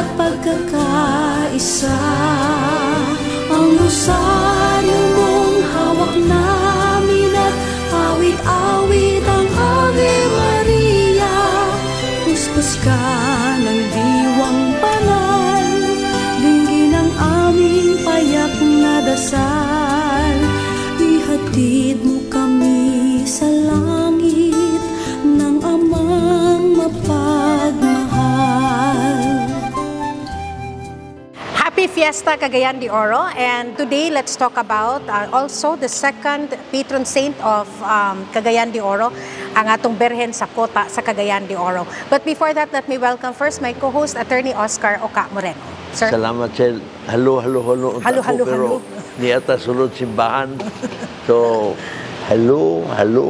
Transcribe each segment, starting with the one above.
pagkakaisa. Ang rosaryo mong hawak namin at awit-awit ang Ave Maria. Puspos ka ng diwang banal, dinggin ang aming payak na dasal. Ihatid mo kami sa langit ng amang mapagmahal. Happy Fiesta Cagayan de Oro, and today let's talk about also the second patron saint of Cagayan de Oro, ang atong Birhen sa Kota sa Cagayan de Oro. But before that, let me welcome first my co-host, Attorney Oscar Oca Moreno. Sir? Salamat, Chel. Halo. Halo. Ni ata sulod simbahan. So, halo.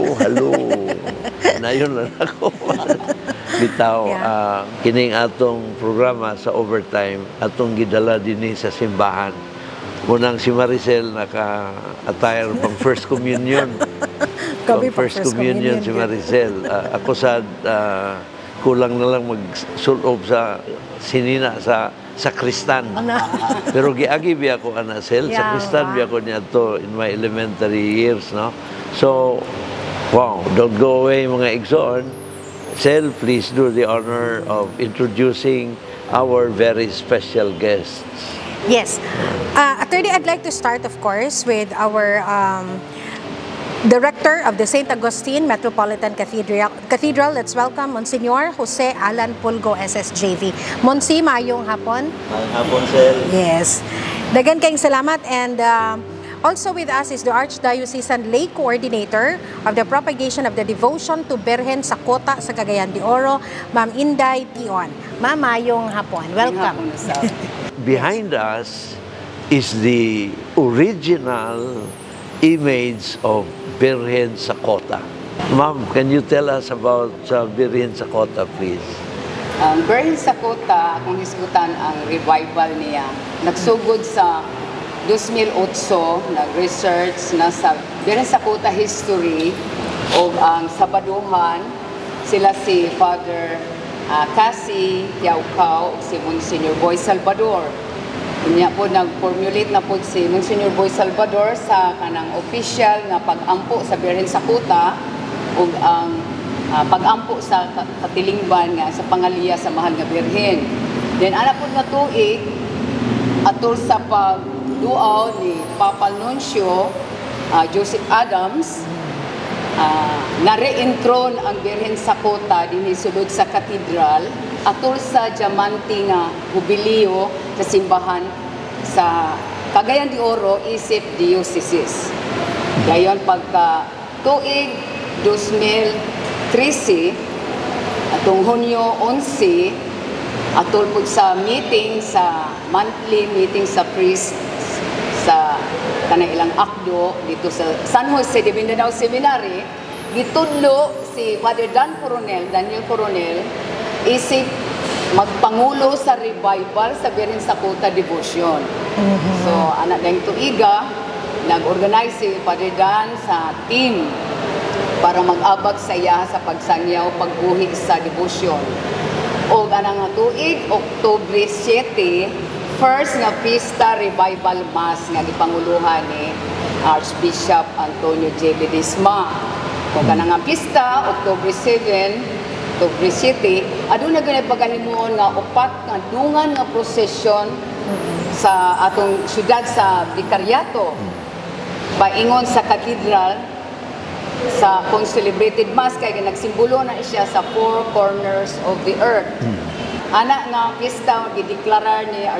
Nayon lang ako. Bitaw, kining atong programa sa overtime, atong gidala dinhi sa simbahan. Munang si Maricel naka-attire pang First Communion. First Communion si Maricel. Ako sad, kulang na lang magsulob sa sinina sa sakristan. Pero giagi biya ko Sel, sakristan biya ko niya to in my elementary years, no? So, wow, don't go away mga igsoon. Sel, please do the honor of introducing our very special guests. Yes. Attorney, I'd like to start, of course, with our Director of the St. Augustine Metropolitan Cathedral. Let's welcome Monsignor Jose Alan Pulgo, SSJV. Monsi, mayong hapon. Mayong hapon, Sel. Yes. Dagan kayong salamat, and also with us is the Archdiocesan Lay Coordinator of the Propagation of the Devotion to Birhen sa Kota sa Cagayan de Oro, Ma'am Inday Tion. Ma'am, mayong hapon. Welcome. Behind us is the original image of Birhen sa Kota. Ma'am, can you tell us about Birhen sa Kota, please? Ang Birhen sa Kota, kung hisgutan ang revival niya, nagsugod sa 2008, nag-research na sa Birhen sa Kota history o ang Sabaduhan, sila si Father Cassie Yaucao o si Monsignor Boy Salvador. Kanya po nag-formulate na po si Monsignor Boy Salvador sa kanang official na pag-ampo sa Birhen sa Kota o ang pag-ampo sa katilingban nga sa pangaliya sa mahal nga Birhen. Then ana po nga tuig atol sa pagduaw ni Papa Nuncio Joseph Adams, na-reintron ang Birhen sa Kota dinhi sulod sa katedral atol sa diamante nga jubileo sa simbahan sa Cagayan de Oro isip diocese. Dayon pagka tuig 2013 atong Hunyo 11 atol pud sa meeting sa monthly meeting sa priest sa kanang ilang akdo dito sa San Jose de Mindanao Seminary, gitudlo si Father Daniel Coronel isip magpangulo sa revival sa Birhen sa Kota devotion. So anak dayong tuiga nag-organize si Father Dan sa team para mag-abag saya sa pagsanyaw pagbuhi sa devotion. O anang tuig Oktubre 7, first nga Pista Revival Mass nga gipanguluhan ni Archbishop Antonio J. Ledesma. Kung kanang nga pista Oktubre 7, Oktubre 7, aduna ganay pagahimuon nga upat nga dungan nga prosesyon sa atong syudad sa Vicariato. Paingon sa katedral sa kung celebrated mass kay nagsimbolo na siya sa four corners of the earth. Ana nga pista gideklarar ni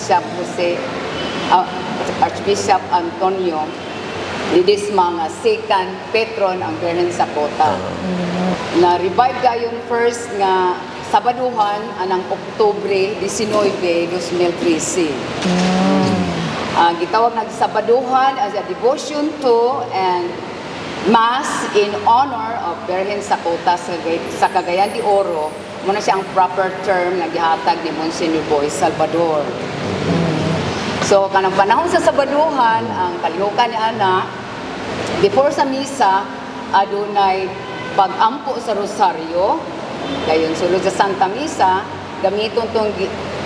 Archbishop Antonio Ledesma nga second patron ang Birhen sa Kota. Na-revive gayon first nga Sabaduhan anang Oktubre 19, 2013. Gitawag nagsabaduhan as a devotion to and Mass in honor of Birhen sa Kota sa Cagayan de Oro. Muna siya ang proper term na gihatag ni Monsignor Boy Salvador. So, kanang panahon sa Sabaduhan, ang kalihukan ni Ana, before sa misa, adunay pag-ampo sa rosaryo. Dayon sulod sa Santa Misa, gamiton tong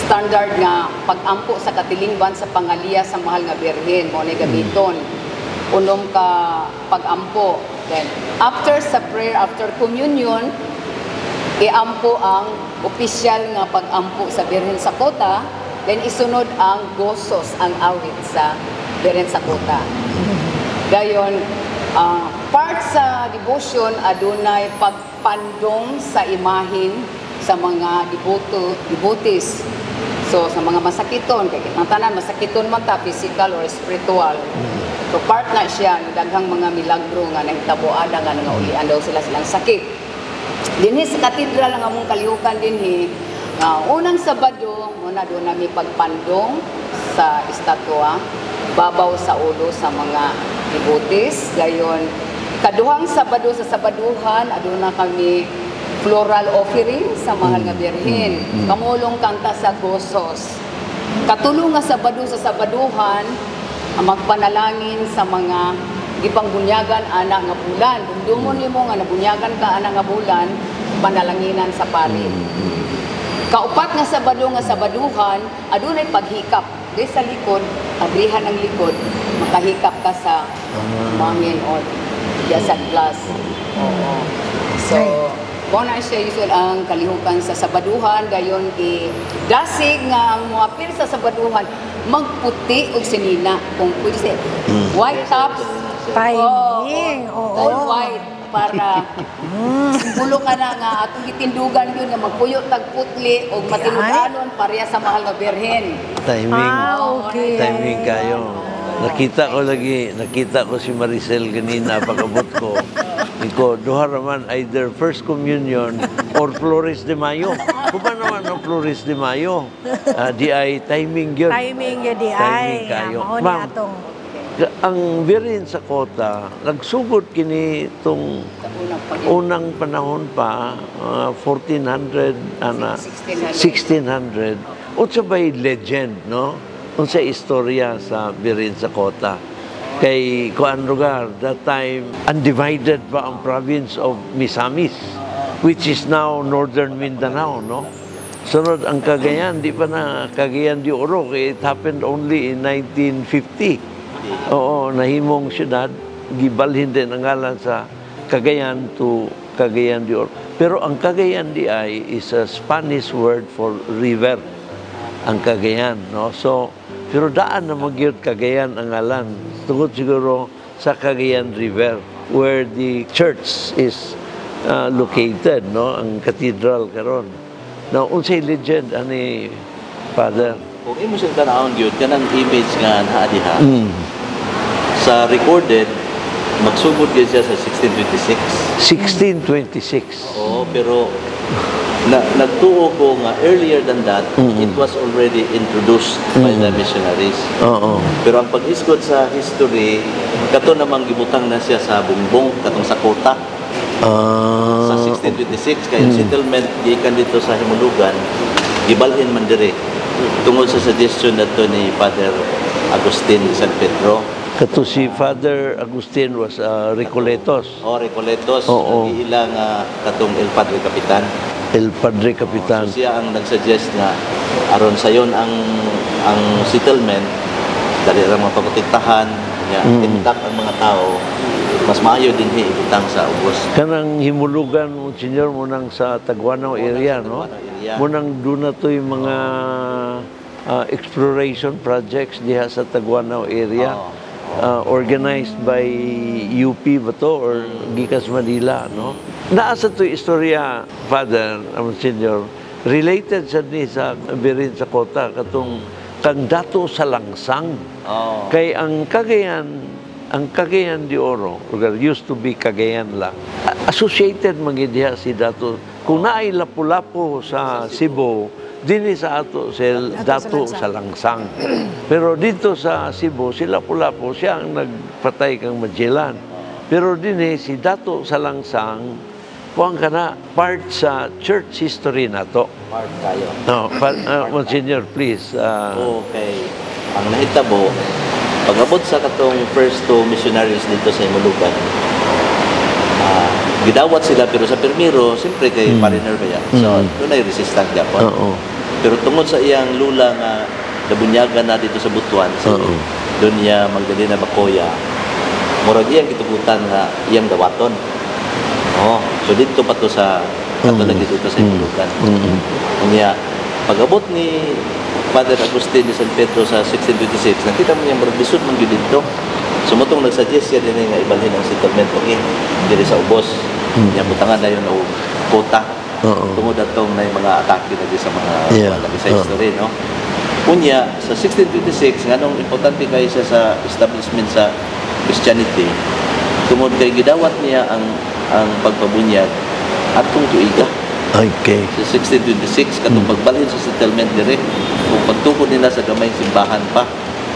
standard nga pag-ampo sa katilingban sa pangaliya sa mahal nga birhen mo ni gamiton. Unom ka pag-ampo. Then after sa prayer, after communion, iampo ang opisyal nga pag-ampo sa birhen sa kota. Then isunod ang gosos, ang awit sa birhen sa kota. Dayon, part sa devotion adunay pagpandong sa imahin sa mga devotees. So sa mga masakiton, kay kitang tanan masakiton man ta, physical or spiritual. So part na siya ng daghang mga milagro nga nahitabo ada nga ulian daw sila silang sakit. Dinhi sa katedral nga among kalihukan dinhi, unang Sabado muna doon nami pagpandong sa estatwa, babaw sa ulo sa mga devotees. Gayon, kaduhang Sabado sa Sabaduhan aduna kami floral offering sa mahal nga birhen. Kamulong kanta sa gosos. Katulong nga Sabado sa Sabaduhan, magpanalangin sa mga gipangbunyagan ana nga bulan. Dumdumon nimo nga nabunyagan ka ana nga bulan, panalanginan sa pari. Kaupat nga Sabado nga Sabaduhan, adunay paghikap. Di sa likod, abrihan ang likod, makahikap ka sa mangin o sa glass. Oo. So, kung na siya usual ang kalihukan sa Sabaduhan, gayon dasig nga ang mga pil sa Sabaduhan, magputi o sinina. Kung pwede siya, white tops, Timing, oo. all white, para simbolo ka na nga atong gitindugan yun nga magpuyo tagputli o matinudanon pareha sa mahal nga birhen. Timing. Okay. Timing kayo. Nakita ko si Maricel kanina pag-abot ko. Iko, duha raman either First Communion or Flores de Mayo. Kung pa naman ang Flores de Mayo? Di ay timing yun. Timing yun di Timing ay. kayo. Mahon Ma'am, atong. ang birhen sa kota, nagsugod kini itong unang panahon pa, 1400, 1600. Unsa ba'y legend, no? Unsa istorya sa birhen sa kota? Kay kuan lugar, that time, undivided pa ang province of Misamis, which is now northern Mindanao, no? Sunod ang Cagayan, di pa na Cagayan de Oro, it happened only in 1950. Oo, nahimong syudad, gibalhin din ang ngalan sa Cagayan to Cagayan de Oro. Pero ang Cagayan de ay is a Spanish word for river, ang Cagayan, no? So, pero daan na magyud Cagayan ang ngalan. Tungod siguro sa Cagayan River, where the church is located, no? Ang cathedral karon. Now, unsay legend ani Father? Kung imo siyang tanawon gyud kanang image nga naa diha. Sa recorded magsugod gyud siya sa 1626. 1626. Oo, pero nagtuo ko nga earlier than that, it was already introduced by the missionaries. Oo. Pero ang pag-isgod sa history, kato namang gibutang na siya sa Bungbong, katong sa kota. Sa 1626, kaya settlement gikan dito sa Himulugan, gibalhin man dire. Tungod sa suggestion nato ni Father Agustin San Pedro. Kato si Father Agustin was Recoletos. Recoletos, Oo. ilang katong El Padre Capitan. El Padre Capitan. So siya ang nagsuggest na aron sayon ang settlement dali ra mapaprotektahan niya intact ang mga tao, mas maayo din ibutang sa ubos. Kanang Himulugan mo senyor mo nang sa Taguanao area, no? Munang duna to yung mga exploration projects diha sa Taguanao area. Organized by UP ba to or Gikas Manila, no? Naasa to istorya, Father, Senior, related sa ni sa birhen sa kota, katong kang dato sa langsang. Kay ang Cagayan de Oro, used to be Cagayan lang, associated magidiha si dato. Kung naay lapu-lapu sa Cebu, dini sa ato dato sa langsang. Pero dito sa Cebu, si Lapu-Lapu, siya ang nagpatay kang Magellan. Pero dini si dato sa langsang, kuwang ka na, part sa church history na to. Part kayo. No, Monsignor, please. Okay. Ang nahitabo, pag-abot sa katong first two missionaries dito sa Himulugan, gidawat sila pero sa permiro, siyempre kay mariner ba yan. So, doon ay resistant Japon. Pero tungod sa iyang lula nga nabunyagan na dito sa Butuan, si Doña Magdalena Bacoya, murag iyang gitugutan nga iyang dawaton. So dito pa to sa katulad dito sa Himulugan. Kanya pag-abot ni Father Agustin de San Pedro sa 1626, nakita mo niya murag lisod man gyud dito. Sumutong nagsuggest siya din nga ibalhin ang settlement diri sa ubos. Niya butangan na yun o kota. Tungod atong na yung mga atake na sa mga lagi sa history, no? Kunya, sa 1626, nganong importante kayo siya sa establishment sa Christianity, tungod kay gidawat niya ang pagpabunyag atong tuiga. Okay. Sa 1626, katong pagbalhin sa settlement dire, kung pagtukod nila sa gamay simbahan pa.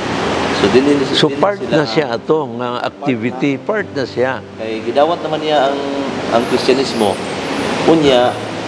So part na siya ato nga activity, part na siya. Kay gidawat naman niya ang Kristyanismo. Unya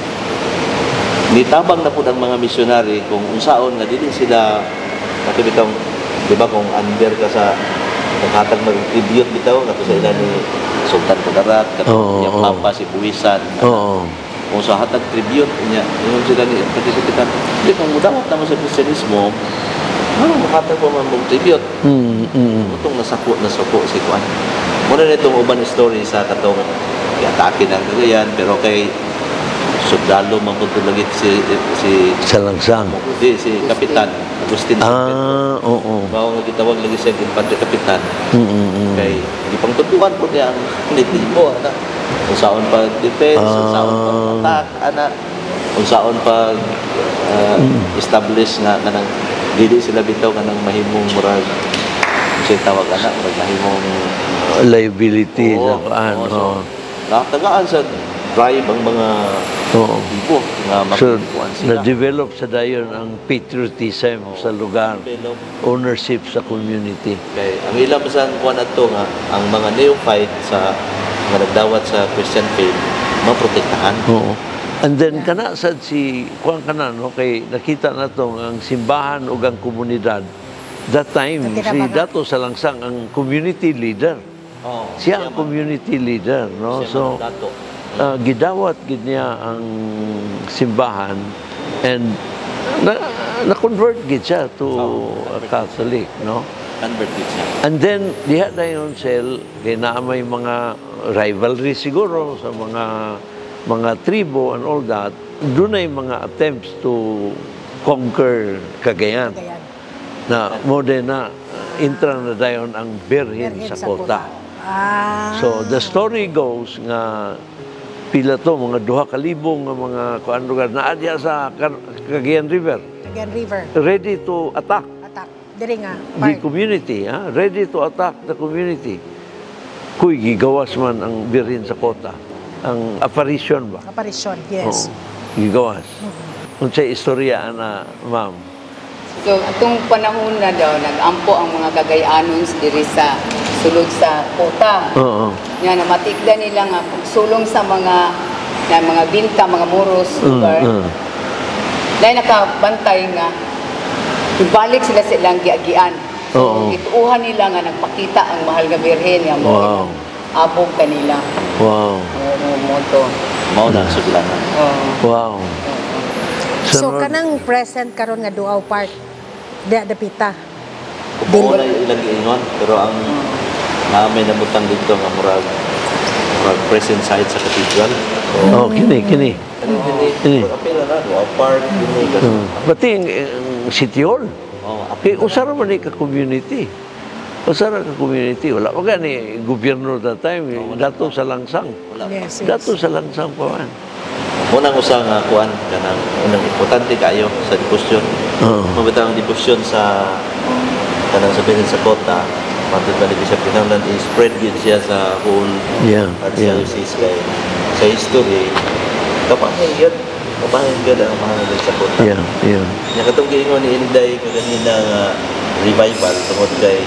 nitabang na po ang mga misyonary kung unsaon nga dili sila nakibitang, di ba, kung under ka sa naghatag mag-tribute bitaw kato sa ila ni Sultan Kudarat, kato yung Papa si Buwisan. Kung sa hatag tribute niya, yung sila ni Kapitan, hindi kung mudawat naman sa Kristyanismo, makatag po man mong tribute. Itong nasako si Kuan. Muna na itong uban story sa katong atake ng Cagayan, pero kay sundalo mamutulagit si Salangsang. Si Kapitan Agustin. Oo. Bago nga gitawag lagi siya Infante Kapitan. Kay di pang tutukan po niya ang nitibo, ana. Kung saan pag-defense, kung saan pag-attack, ana. Kung saan establish nga nang dili sila bitaw kanang mahimong murag siya tawag ana, murag mahimong liability sa ano. Nakatagaan sa drive ang mga people nga makikuan sila. Na-develop sa dayon ang patriotism sa lugar, ownership sa community. Okay. Ang ilang masang kuan ato nga ang mga neophyte sa mga nagdawat sa Christian faith maprotektahan. And then kana sad si kuan kana no kay nakita nato ang simbahan ug ang komunidad that time si Dato Salangsang ang community leader. Siya ang community leader, no? So gidawat gid niya ang simbahan and na-convert gid siya to a Catholic, no? Convert gid siya. And then diha dayon sel kay naa may mga rivalry siguro sa mga tribo and all that. Doon ay mga attempts to conquer Cagayan. Na modena intra na dayon ang Birhen sa kota. So the story goes nga pila to mga 2,000 nga mga kuan lugar na adya sa Cagayan River. Cagayan River. Ready to attack. Diri nga The community, ready to attack the community. Kuy gigawas man ang Birhen sa kota. Ang apparition ba? Apparition, yes. Gigawas. Unsay istorya ana, ma'am? So, atong panahon na daw, nag-ampo ang mga Cagayanon diri sa sulod sa kota. Nga namatikda nila nga pagsulong sa mga binta, mga muros, lugar. Dahil nakabantay nga, ibalik sila sa ilang giagian. So, ituuhan nila nga nagpakita ang mahal nga Birhen nga mo. Abog kanila. Wow. Moto. Mao na suglanan. Wow. So kanang present karon nga Duaw Park dapita. Kupo na ilang giingon, pero ang may namutang dito nga murag present site sa cathedral. Kini. Apela na Duaw Park kini. Pati ang City Hall. Kay usara man ni ka community. Usara ka community, wala pa gani gobyerno that time, Dato Salangsang. Yes. Dato Salangsang pa man. Unang usang kuan kanang unang importante kayo sa debosyon. Mabitaw ang debosyon sa kanang sa Birhen sa kota. Matod pa ni Bishop Kinahanglan i-spread yun siya sa whole archdiocese kay sa history. Kapahay yun ang mga sa kota. Yung katong giingon ni Inday kanina nga revival tungod kay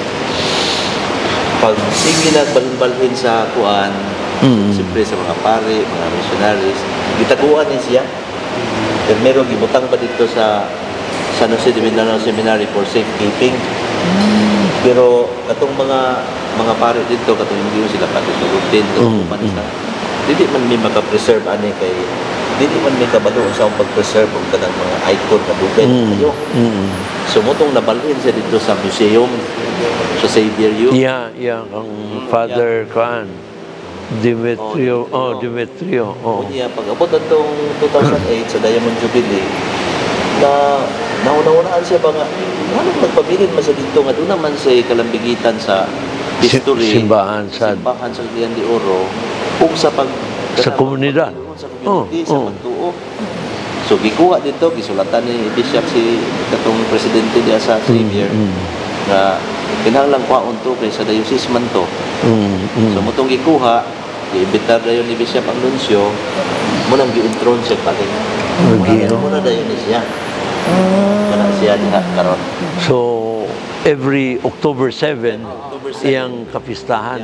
pag sige nagbalhin sa kuan, siyempre sa mga pare, mga missionaries, gitaguan niya siya. Pero meron gibutang pa dito sa San Jose de Mindanao Seminary for safekeeping. Pero katong mga pare dito, katong hindi sila pati sa routine, hindi man may makapreserve ani kay dili man may kabalo sa pag-preserve og kanang mga icon na dugay kayo. So mutong nabalhin siya dito sa museum sa Xavier U. Yeah, ang Father Kwan. Demetrio. Demetrio. Unya pag-abot atong 2008 sa Diamond Jubilee na nauna-unaan siya ba nga ano nagpabilin man sa dito nga doon naman sa kalambigitan sa history simbahan sa Cagayan de Oro ug sa komunidad. Sa community, sa pagtuo. So gikuha dito gisulatan ni Bishop si katong presidente diya sa Xavier nga kinahanglan kwaon to kay sa diocese man to. So mutong gikuha giimbitar dayon ni Bishop ang nuncio mo nang gi-intron siya pa rin. Muna dayon ni siya. Kana siya diha karon. So every October 7 iyang kapistahan.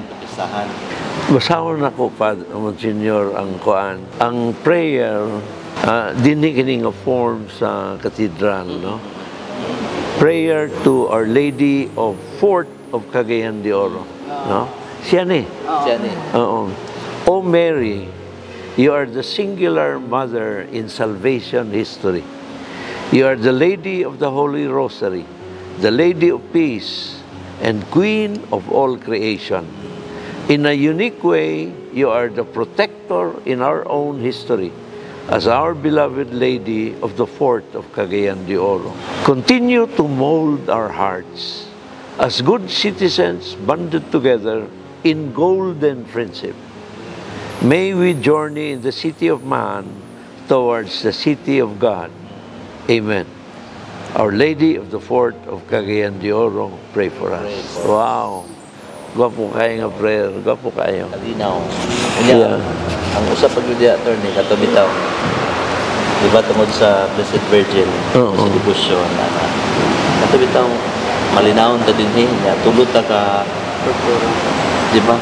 Basahon ako pa Monsignor ang kuan. Ang prayer dinhi kini nga form sa cathedral, no? Prayer to Our Lady of Fort of Cagayan de Oro, no? Siya ni. Oo. O Mary, you are the singular mother in salvation history. You are the Lady of the Holy Rosary, the Lady of Peace, and Queen of all creation. In a unique way, you are the protector in our own history as our beloved Lady of the Fort of Cagayan de Oro. Continue to mold our hearts as good citizens banded together in golden friendship. May we journey in the city of man towards the city of God. Amen. Our Lady of the Fort of Cagayan de Oro, pray for us. Wow. Gwapo kayo nga prayer. Gwapo kayo. Kalinaw. Yeah. Ang usap pag yun attorney, katubitaw. Diba tungod sa Blessed Virgin, sa devotion, katubitaw, malinawon ta din tulot ta ka, diba?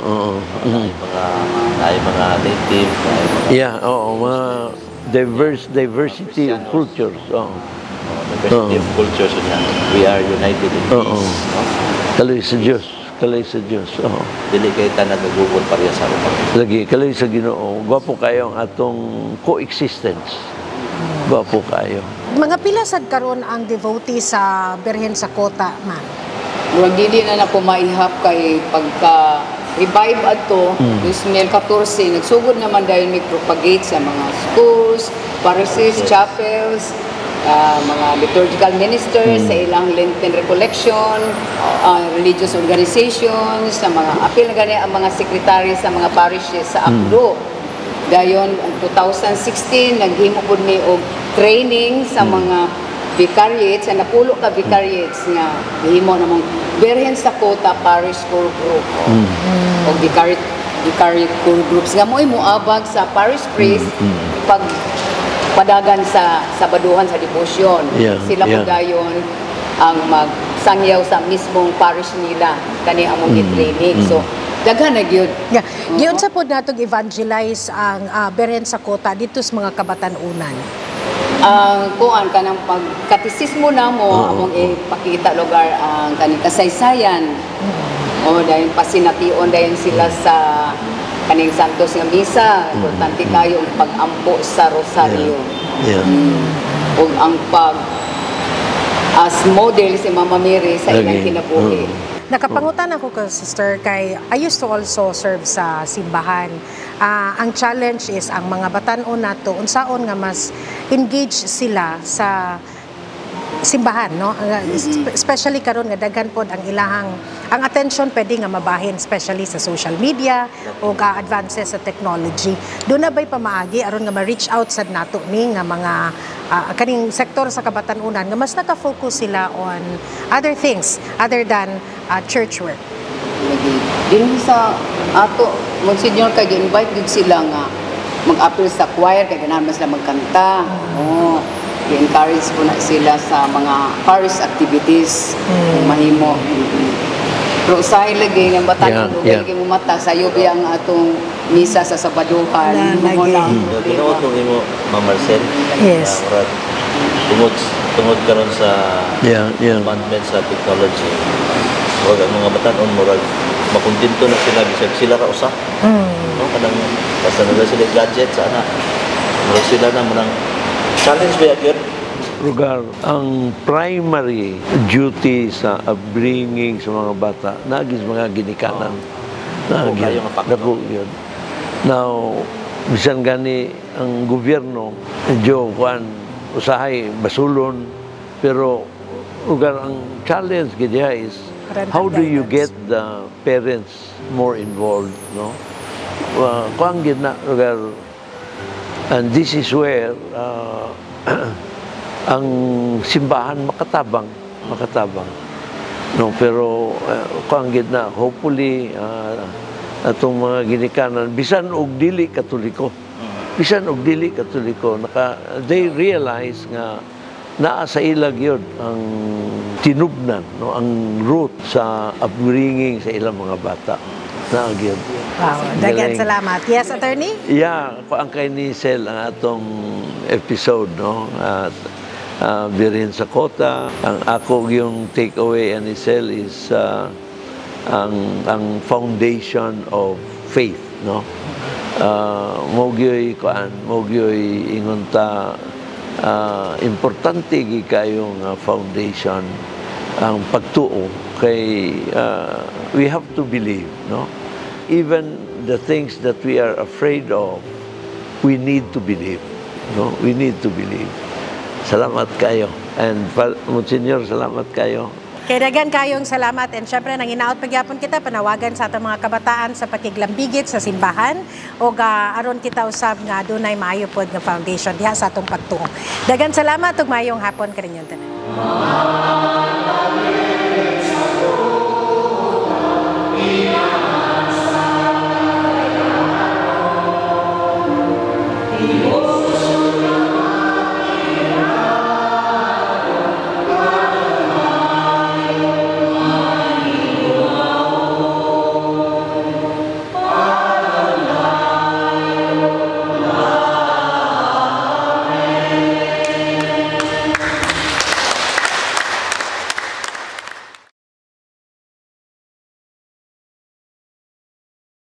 Ay mga native, mga diversity of cultures. Diversity of cultures, we are united in peace. Kaloy sa Diyos. Kalay sa Diyos. Dili kayo ta nagugugol pareha sa rupa. Lagi, kalay sa Ginoo. Gwapo kayo ang atong coexistence. Gwapo kayo. Mga pilasad karon ang devotee sa Birhen sa Kota, ma'am? Murag dili na ako maihap kay pagka revive ato 2014 nagsugod naman dahil may propagate sa mga schools, parishes, chapels, mga liturgical ministers sa ilang Lenten recollection, religious organizations, sa mga apil na gani ang mga secretary sa mga parishes sa Akdo. Dayon, 2016 naghimo pud mi og training sa mga vicariates, sa napulo ka vicariates nga gihimo namong Birhen sa Kota Parish Core Group o vicariate core groups nga mo'y moabag sa parish priest pag padagan sa sabaduhan sa devotion. Sila po dayon ang magsangyaw sa mismong parish nila kani among training. So daghan na gyud. Giyon sa pod natong evangelize ang Birhen sa Kota dito sa mga kabatanunan. Kuan kanang pagkatisismo namo among ipakita lugar ang kaning kasaysayan. O dayon pasination dayon sila sa kaning santos nga misa, importante kayo ang pag-ampo sa rosaryo. Ug ang as model si Mama Mary sa ilang kinabuhi. Nakapangutan ako ka sister kay I used to also serve sa simbahan. Ang challenge is ang mga batan-on nato unsaon nga mas engage sila sa simbahan, no? Especially karon nga daghan pod ang ilahang ang attention pwede nga mabahin especially sa social media o advances sa technology. Doon na ba'y pamaagi aron nga ma-reach out sad nato ni nga mga kaning sektor sa kabatanunan nga mas naka-focus sila on other things other than church work. Din sa ato Monsignor kay invite gid sila nga mag-appeal sa choir kay ganahan man sila magkanta. I-encourage po na sila sa mga parish activities mahimo. Pero usahay lagi ng batang lugay kay mumata sa yobi ang atong misa sa Sabaduhan. Tinuod mo Ma'am Marcel. Yes. Tungod karon sa advancement sa technology. Wag ang mga batan-on murag makontento na sila bisag sila ra usa. No kanang basta na sila gadget sa ana. Murag sila na munang challenge ba yun? Lugar, ang primary duty sa upbringing sa mga bata, nagis mga ginikanan. kayo nga factor. Dako yun. Now, bisan gani ang gobyerno, medyo usahay basulon, pero lugar ang challenge gidya is how do you get the parents more involved, no? Kuang gid na lugar, and this is where ang simbahan makatabang, no? Pero kuang gid na, hopefully atong mga ginikanan bisan og dili katoliko, they realize nga naa sa ilag yun ang tinubnan, no, ang root sa upbringing sa ilang mga bata. Naa gyud. Wow, daghang salamat. Yes, attorney? Yeah, ang kay ni Sel ang atong episode, no, at Birhen sa Kota. Ang ako yung takeaway ni Sel is ang foundation of faith, no. Mogyoy ingon ta importante gi kayong foundation ang pagtuo kay we have to believe, no, even the things that we are afraid of, we need to believe, no, salamat kayo, and Monsignor, salamat kayo. Kaya dagan kayong salamat, and syempre nanginaot pagyapon kita panawagan sa atong mga kabataan sa pakiglambigit sa simbahan o aron kita usab nga dunay maayo pod nga foundation diha sa atong pagtuo. Dagan salamat ug maayong hapon kaninyo tanan.